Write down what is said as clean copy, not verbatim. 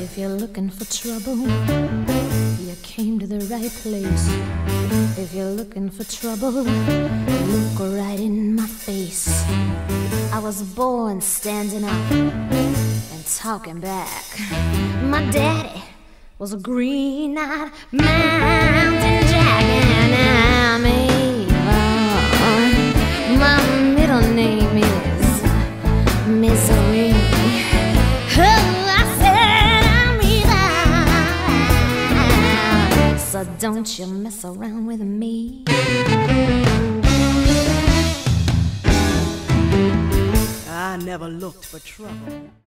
If you're looking for trouble, you came to the right place. If you're looking for trouble, look right in my face. I was born standing up and talking back. My daddy was a green-eyed mountain jack, and I'm Avon. My middle name is Misery. So don't you mess around with me. I never looked for trouble.